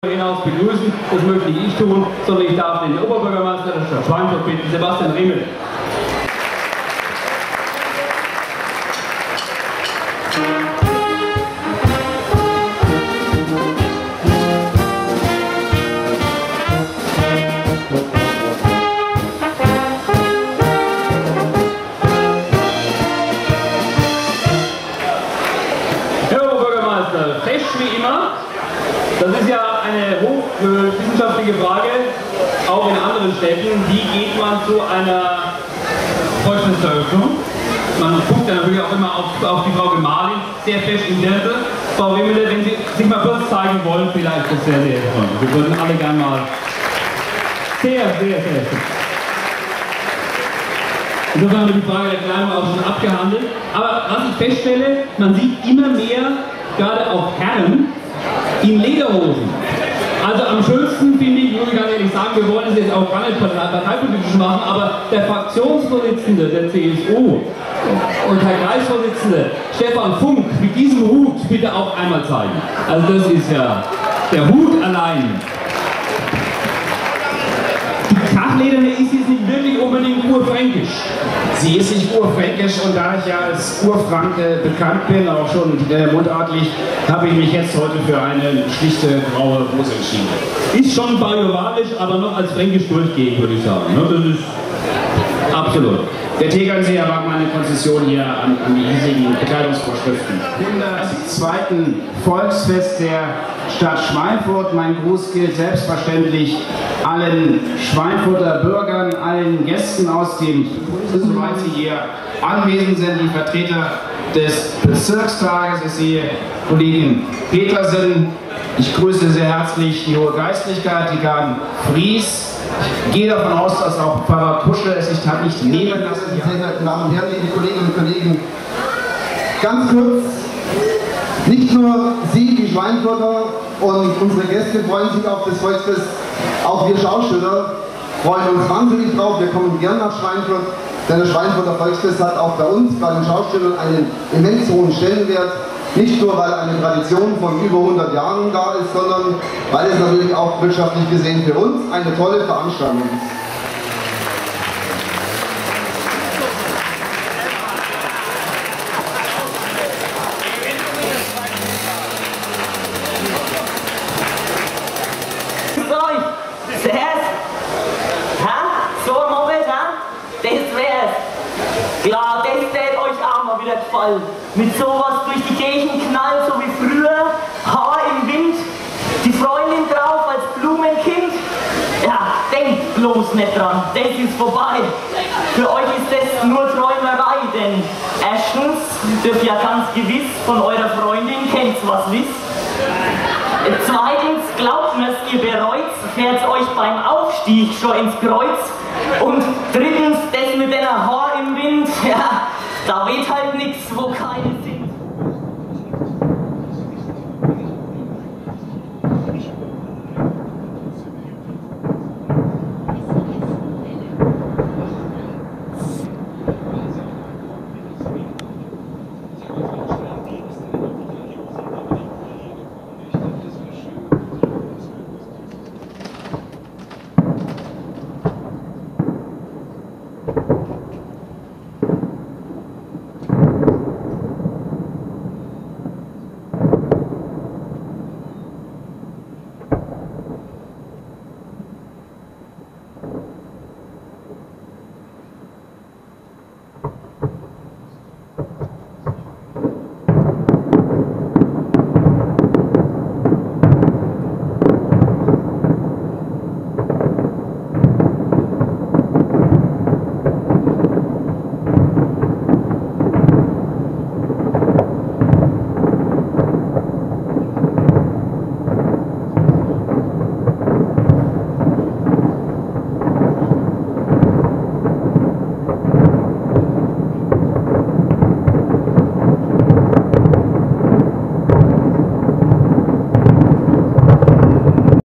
hinaus begrüßen. Das möchte nicht ich tun, sondern ich darf den Oberbürgermeister der Stadt Schweinfurt bitten, Sebastian Riemel. Fesch wie immer, das ist ja eine hochwissenschaftliche Frage, auch in anderen Städten. Wie geht man zu einer Volksfesteröffnung? Man guckt ja natürlich auch immer auf die Frau Gemahlin, sehr fesch im Dirndl. Frau Riemele, wenn Sie sich mal kurz zeigen wollen, vielleicht das sehr, sehr freundlich. Wir würden alle gerne mal sehr schön. Insofern haben wir die Frage der Kleidung auch schon abgehandelt. Aber was ich feststelle, man sieht immer mehr, gerade auch Herren, in Lederhosen. Also am schönsten finde ich, muss ich ganz ehrlich sagen, wir wollen es jetzt auch gar nicht parteipolitisch machen, aber der Fraktionsvorsitzende der CSU und Herr Kreisvorsitzende Stefan Funk mit diesem Hut bitte auch einmal zeigen. Also das ist ja der Hut allein. Die Krachlederne ist jetzt nicht wirklich unbedingt urfränkisch. Sie ist nicht urfränkisch und da ich ja als Urfranke bekannt bin, auch schon mundartlich, habe ich mich jetzt heute für eine schlichte graue Hose entschieden. Ist schon bajuwarisch, aber noch als fränkisch durchgehend, würde ich sagen. Das ist absolut. Der Tegernseer war meine Konzession hier an die hiesigen Bekleidungsvorschriften. Im zweiten Volksfest der Stadt Schweinfurt. Mein Gruß gilt selbstverständlich allen Schweinfurter Bürgern, allen Gästen aus dem, soweit sie hier anwesend sind, die Vertreter des Bezirkstages. Ich sehe Kollegin Petersen. Ich grüße sehr herzlich die Hohe Geistlichkeit, die Garden Fries. Ich gehe davon aus, dass auch Pfarrer Puschel es sich hat nicht nehmen lassen. Sehr geehrten Damen und Herren, liebe Kolleginnen und Kollegen, ganz kurz, nicht nur Sie, die Schweinfurter und unsere Gäste freuen sich auf das Volksfest, auch wir Schausteller freuen uns wahnsinnig drauf. Wir kommen gern nach Schweinfurt, denn das Schweinfurter Volksfest hat auch bei uns, bei den Schaustellern, einen immens hohen Stellenwert. Nicht nur, weil eine Tradition von über 100 Jahren da ist, sondern weil es natürlich auch wirtschaftlich gesehen für uns eine tolle Veranstaltung ist. Ja, das wird euch auch mal wieder gefallen. Mit sowas durch die Gegend knallen, so wie früher. Haar im Wind, die Freundin drauf als Blumenkind. Ja, denkt bloß nicht dran, das ist vorbei. Für euch ist das nur Träumerei, denn erstens dürft ihr ganz gewiss von eurer Freundin kennt's was wisst. Zweitens, glaubt mir's, ihr bereut's, fährt's euch beim Aufstieg schon ins Kreuz. Und drittens, das mit der Haar im Wind, ja, da weht halt nichts, wo kein